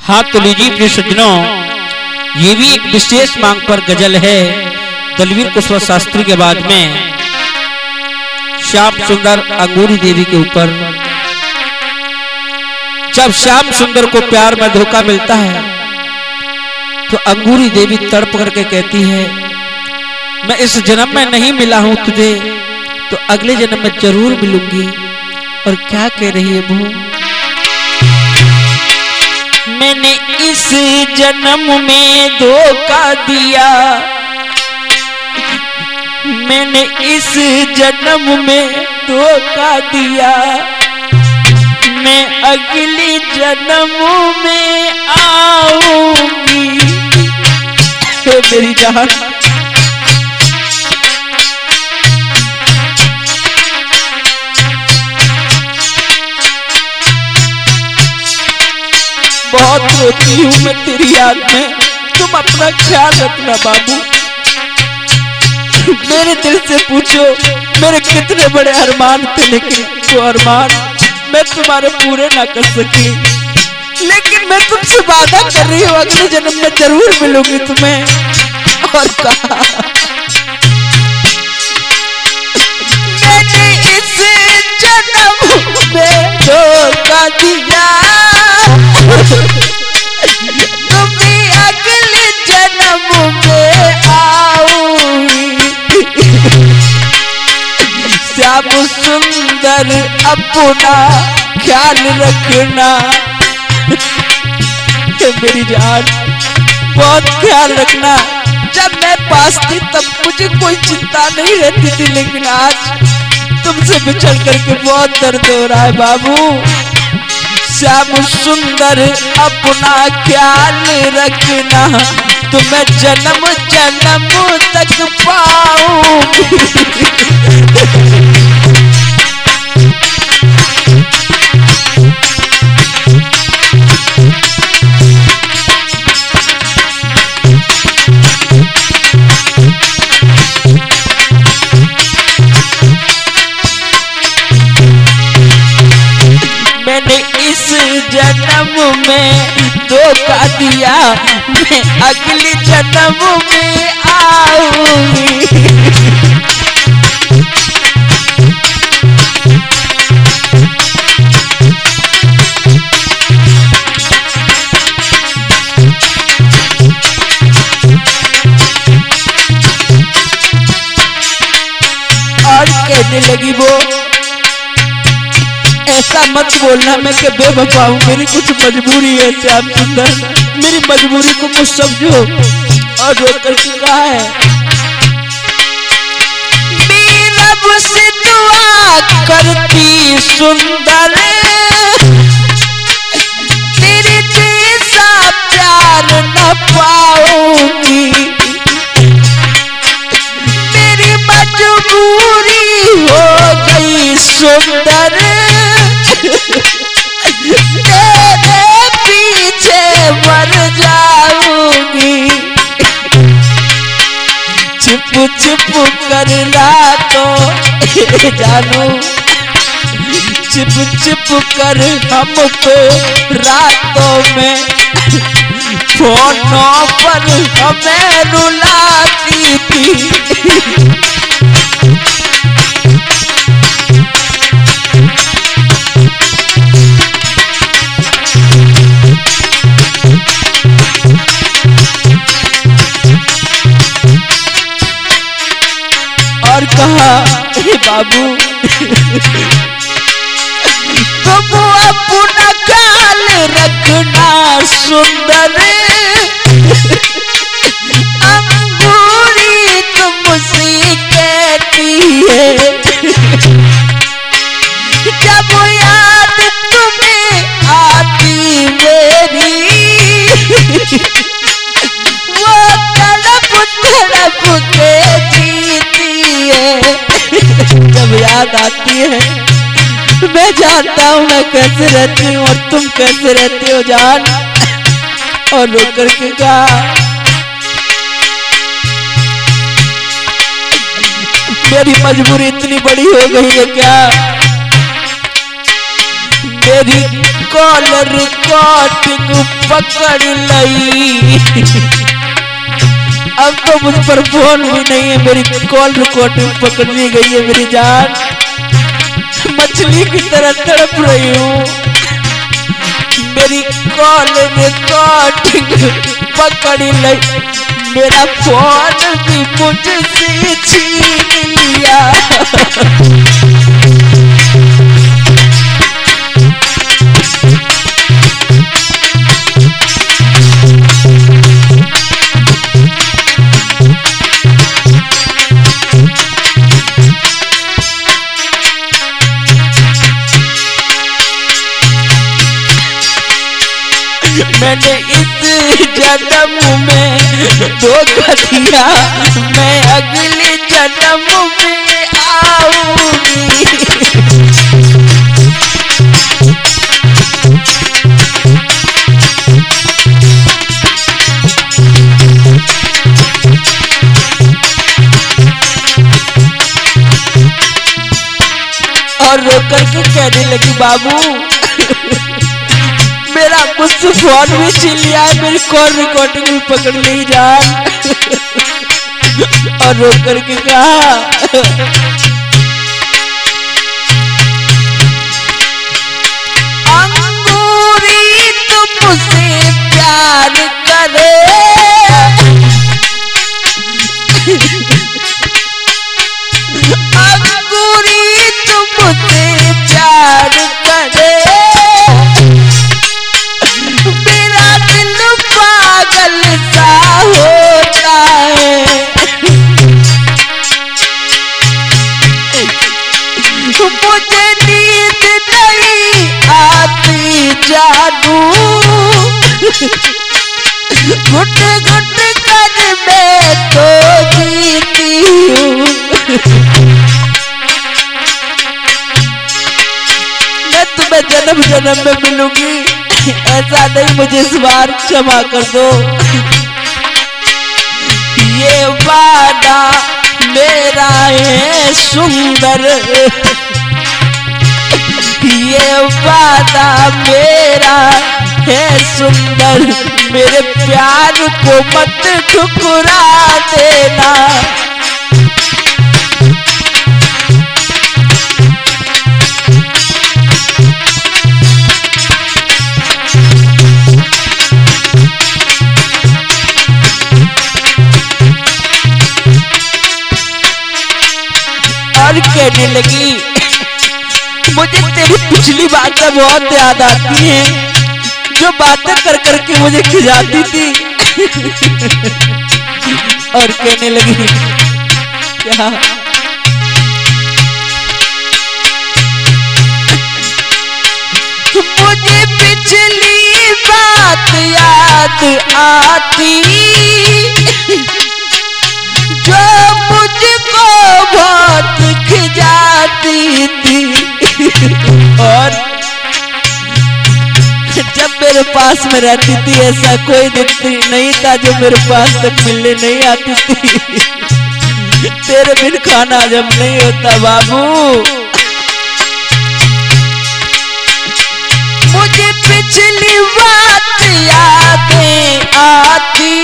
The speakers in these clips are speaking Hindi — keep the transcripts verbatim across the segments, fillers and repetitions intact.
हाँ तो लीजिए प्रिय सज्जनों, ये भी एक विशेष मांग पर गजल है दलवीर कुशवाहा शास्त्री के बाद में श्याम सुंदर अंगूरी देवी के ऊपर। जब श्याम सुंदर को प्यार में धोखा मिलता है तो अंगूरी देवी तड़प करके कहती है, मैं इस जन्म में नहीं मिला हूं तुझे तो अगले जन्म में जरूर मिलूंगी। और क्या कह रही है वो, मैंने इस जन्म में धोखा दिया, मैंने इस जन्म में धोखा दिया, मैं अगली जन्म में आऊंगी। मेरी जान बहुत रोती हूँ मैं तेरी याद में, तुम अपना ख्याल रखना बाबू। मेरे दिल से पूछो मेरे कितने बड़े अरमान थे, लेकिन वो अरमान मैं तुम्हारे पूरे ना कर सकी। लेकिन मैं तुमसे वादा कर रही हूँ अगले जन्म में जरूर मिलूंगी तुम्हें। और कहा मैंने इस जन्म में धोखा दिया, तुम्हें अगले जन्म में आऊंगी। श्याम सुंदर अपना ख्याल रखना, मेरी जान बहुत ख्याल रखना। जब मैं पास थी तब मुझे कोई चिंता नहीं रहती थी, लेकिन आज तुमसे बिछड़ करके बहुत दर्द हो रहा है बाबू। श्याम सुंदर अपना ख्याल रखना, तुम्हें जन्म जन्म तक पाऊंगी। मैंने इस जन्म में धोखा दिया, मैं अगले जन्म में आऊंगी। और कहने लगी वो, ऐसा मत बोलना मैं के बेवफा हूँ, मेरी कुछ मजबूरी है श्याम सुंदर, मेरी मजबूरी को कुछ समझो। और रो करके कहा है, रब से दुआ करती सुंदर, तेरे जैसा प्यार न पाऊंगी। मेरी मजबूरी हो गई सुंदर, तेरे पीछे मर जाऊंगी। छिप छिप कर रातों जानू, छिप छिप कर हमको रातों में फोनों पर हमें रुलाती थी। और कहा, हे बाबू तुम अपना ख्याल रखना सुंदर, अंगूरी तुमसे कहती है, जब याद तुम्हें आती मेरी, वो तड़प तड़प के जीती है। जब याद आती है मैं जानता हूँ मैं कैसे रहती हूँ और तुम कैसे रहती हो जान। और रो करके कहा, मेरी मजबूरी इतनी बड़ी हो गई है क्या, मेरी कॉलर रिकॉर्डिंग पकड़ लई। अब तो मुझ पर फोन भी नहीं है, मेरी कॉल रिकॉर्डिंग पकड़ ली गई है। मेरी जान मछली की तरह तड़प रही हूँ। मेरी कॉल रिकॉर्डिंग पकड़ लई, मेरा फोन भी मुझसे छीन लिया। मैंने इस जन्म में धोखा दिया, मैं अगले जन्म में आऊंगी। और रो करके कहने लगी बाबू मेरा मुझसे फोन भी छीन लिया है, मेरी कॉल रिकॉर्डिंग भी पकड़ ली जान। और रो करके कहा अंगूरी तुमसे प्यार करे, अंगूरी तुमसे प्यार करे, मेरा दिल पागल सा होता है। मुझे नींद नहीं आती जानू, घुट घुट कर मैं तो जीती हूँ। मैं तुम्हें जन्म जन्म में मिलूंगी, ऐसा नहीं मुझे इस बार क्षमा कर दो। ये वादा मेरा है सुंदर, ये वादा मेरा है सुंदर, मेरे प्यार को मत ठुकरा देना। और कहने लगी मुझे तेरी पिछली बातें बहुत याद आती हैं, जो बातें कर करके मुझे खिजाती थी। और कहने लगी क्या मुझे पिछली बात याद आती, जो मुझको बहुत खिजाती थी। और जब मेरे पास में रहती थी ऐसा कोई दिन नहीं था जो मेरे पास तक मिलने नहीं आती थी। तेरे बिन खाना जब नहीं होता बाबू। मुझे पिछली बात यादें आती,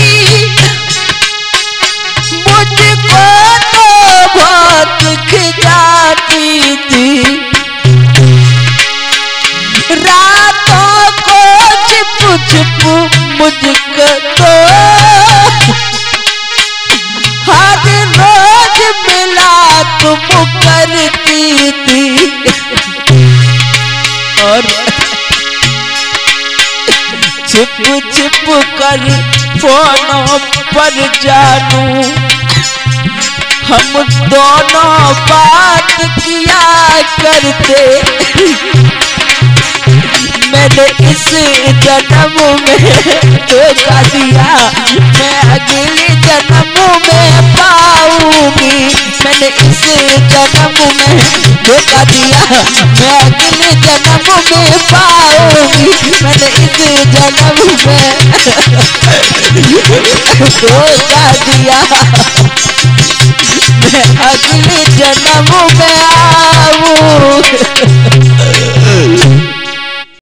मुझको तो बहुत खिजाती थी। रातों को छिप छिप मुझको तो हर रोज मिला तुम करती थी। और छिप छिप कर फोनों पर जानू हम दोनों बात किया करते। मैंने इस जन्म में धोखा दिया, मैं अगले जन्म में पाऊंगी। मैंने इस जन्म में धोखा दिया, मैं अगले जन्म में पाऊंगी। मैंने इस जन्म में धोखा दिया, मैं अगले जन्म में आऊंगी।